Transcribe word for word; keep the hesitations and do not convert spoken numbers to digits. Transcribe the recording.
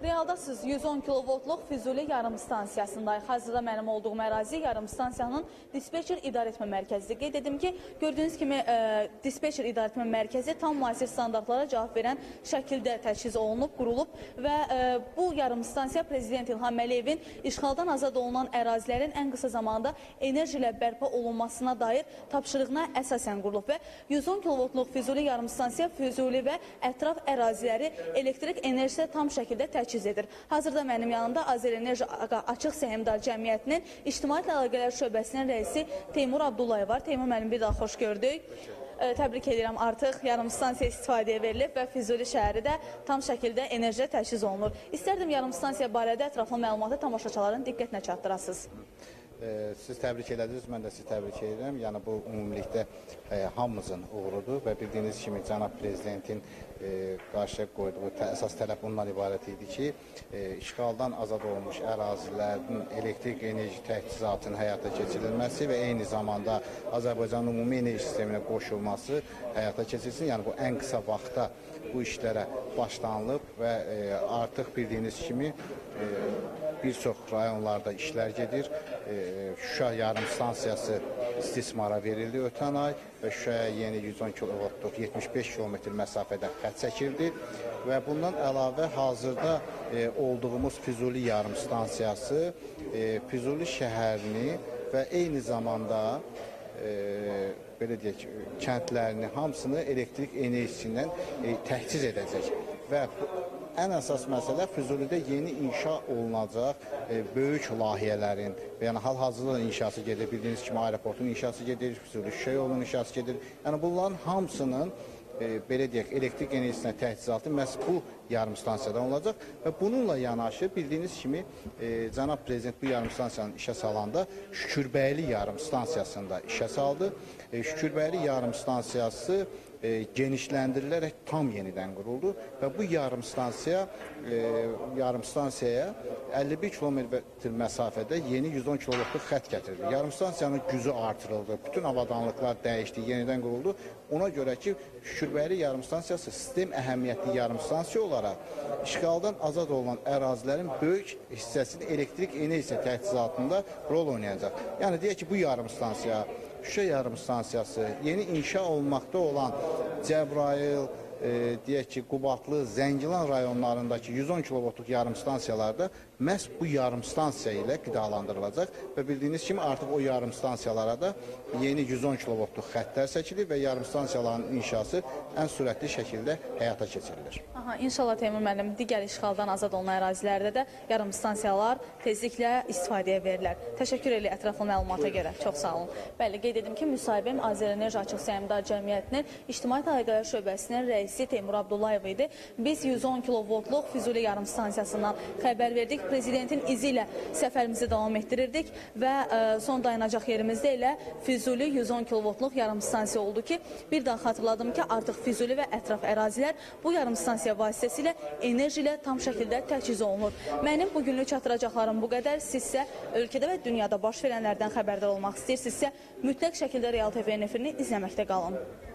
Realda siz yüz on kilovoltluq Füzuli yarım stansiyasındayıq. Hazırda mənim olduğum ərazi yarım stansiyanın dispetcher idarəetmə mərkəzidir. Qeyd edim ki, gördüyünüz kimi e, dispetcher idarəetmə mərkəzi tam müasir standartlara cavab verən şəkildə təchiz olunub, qurulub və e, bu yarım stansiya Prezident İlham Əliyevin işğaldan azad olunan ərazilərin ən qısa zamanda enerji ilə bərpa olunmasına dair tapşırığına əsasən qurulub və yüz on kilovoltluq Füzuli yarım stansiya Füzuli və ətraf əraziləri elektrik enerjisi tam şəkildə təchiz edir. Hazırda mənim yanımda Azərenerji Açıq Səhmdar Cəmiyyətinin İctimaiyyət Əlaqələr Şöbəsinin rəisi Teymur Abdullayev var. Teymur müəllim, bir daha xoş gördük. Təbrik edirəm, artıq yarım stansiya istifadəyə verilib və Füzuli şəhəri də tam şəkildə enerjiyə təchiz olunur. İstərdim yarım stansiya barədə ətraflı məlumatı tamaşaçıların diqqətinə çatdırasınız. Siz təbrik elədiniz, mən də sizi təbrik edirəm. Yəni bu ümumilikdə e, hamımızın uğurudur və bildiyiniz kimi cənab prezidentin e, qarşıya qoyduğu əsas tələb bundan ibarət idi ki, e, işğaldan azad olmuş ərazilərin elektrik enerji təchizatının həyata keçirilməsi və eyni zamanda Azərbaycanın ümumi enerji sisteminə qoşulması həyata keçirilsin. Yəni bu ən qısa vaxtda bu işlərə başlanılıb və e, artıq bildiyiniz kimi e, bir çox rayonlarda işlər gedir. Şuşa yarım stansiyası istismara verildi ötən ay və Şuşaya yeni yüz on kilovoltluq yetmiş beş kilometr məsafədə xətt çəkildi və bundan əlavə hazırda e, olduğumuz Füzuli yarım stansiyası e, Füzuli şəhərini və eyni zamanda e, belə deyək, kəndlərini hamısını elektrik enerjisindən e, təchiz edəcək və ən əsas məsələ Füzulidə yeni inşa olunacaq e, böyük layihələrin, yəni hal-hazırda inşası gedir, bildiyiniz kimi aeroportun inşası gedir, Füzuli Şuşa yolunun inşası gedir. Yəni bunların hamısının e, belə deyək, elektrik enerjisinə təchizatı məhz bu yarım stansiyadan olacaq və bununla yanaşı bildiyiniz kimi e, cənab prezident bu yarım stansiyanın işə salanda Şükürbəyli yarım stansiyasında işə saldı. E, Şükürbəyli yarım stansiyası E, genişləndirilərək tam yenidən quruldu və bu yarım stansiya e, yarım stansiyaya əlli bir kilometr məsafədə yeni yüz on kilovoltluq xətt gətirildi. Yarım stansiyanın gücü artırıldı, bütün avadanlıqlar dəyişdi, yenidən quruldu. Ona görə ki, Şükürbəyli yarım stansiyası sistem əhəmiyyətli yarım stansiya olaraq işğaldan azad olunan ərazilərin böyük hissəsini elektrik enerjisi təchizatında rol oynayacaq. Yəni deyək ki, bu yarım stansiya Şuşa yarım stansiyası, yeni inşa olmaqda olan Cəbrayıl, e, deyək ki, Qubadlı, Zəngilan rayonlarındakı yüz on kilovoltluq yarım stansiyalarda məhz bu yarım stansiya ilə qidalandırılacaq və bildiyiniz kimi artıq o yarım stansiyalara da yeni yüz on kilovoltluq xəttlər çəkilir və yarım stansiyaların inşası ən sürətli şəkildə həyata keçirilir. Aha, İnşallah Teymur müəllim, digər işğaldan azad olunan ərazilərdə də yarım stansiyalar tezliklə istifadəyə verilər. Təşəkkür edirəm ətraflı məlumata görə. Çox sağ olun. Bəli, qeyd edim ki, müsahibim Azərenerji Açıq Səhmdar Cəmiyyətinin İctimaiyyət Əlaqələr Şöbəsinin rəisi Teymur Abdullayev idi. Biz yüz on kilovoltluq Füzuli yarım stansiyasından xəbər verdik. Prezidentin izi ilə səfərimizi davam etdirirdik və ə, son dayanacaq yerimizdə elə Füzuli yüz on kilovoltluq yarım stansiya oldu ki, bir daha xatırladım ki, artıq Füzuli və ətraf ərazilər bu yarım stansiya vasitəsilə enerji ilə tam şəkildə təchiz olunur. Mənim bugünlük çatdıracaqlarım bu qədər. Sizsə ölkədə və dünyada baş verənlərdən xəbərdar olmaq istəyirsinizsə, mütləq şəkildə Real T V-nin efirini izləməkdə qalın.